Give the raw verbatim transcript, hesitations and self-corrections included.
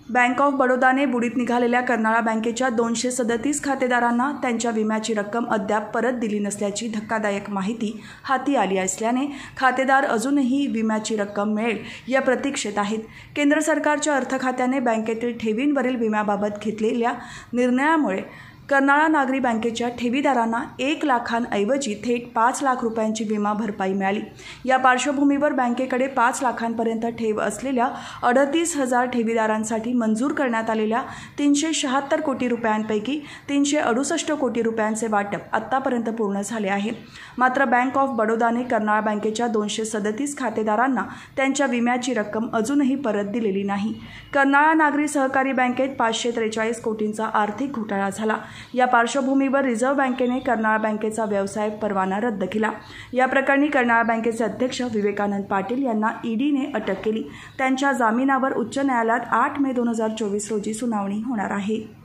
Bank of बडोदाने बुडीत निघालेल्या कर्नाळा बँकेच्या दोनशे सदतीस खातेदारांना त्यांच्या विम्याची रक्कम अद्याप परत दिली नसल्याची धक्कादायक माहिती हाती आली असल्याने खातेदार अजूनही विम्याची रक्कम मिळेल या प्रतीक्षेत आहेत। केंद्र सरकारच्या अर्थ खात्याने बँकेतील ठेवींवरील विम्याबाबत घेतलेल्या निर्णयामुळे कर्नाळा नागरी बँकेच्या ठेवीदारांना एक लाखांऐवजी थेट पाच लाख रुपयांची विमा भरपाई मिळाली। या पार्श्वभूमीवर बँकेकडे पाच लाखांपर्यंत ठेव असलेल्या अडतीस हजार ठेवीदारांसाठी मंजूर करण्यात आलेल्या तीनशे शहात्तर कोटी रुपयांपैकी तीनशे अडुसष्ट कोटी रुपयांचे वाटप आत्तापर्यंत पूर्ण झाले आहे। मात्र बँक ऑफ बडोदाने कर्नाळा बँकेच्या दोनशे सदतीस खातेदारांना त्यांच्या विम्याची रक्कम अजूनही परत दिलेली नाही। कर्नाळा नागरी सहकारी बँकेत पाचशे त्रेचाळीस कोटींचा आर्थिक घोटाळा झाला। या पार्श्वभूमीवर रिझर्व्ह बँकेने कर्नाळा बँकेचा व्यवसाय परवाना रद्द केला। या प्रकरणी कर्नाळा बँकेचे अध्यक्ष विवेकानंद पाटील यांना ईडीने अटक केली। त्यांच्या जामिनावर उच्च न्यायालयात आठ मे दोन हजार चोवीस रोजी सुनावणी होणार आहे।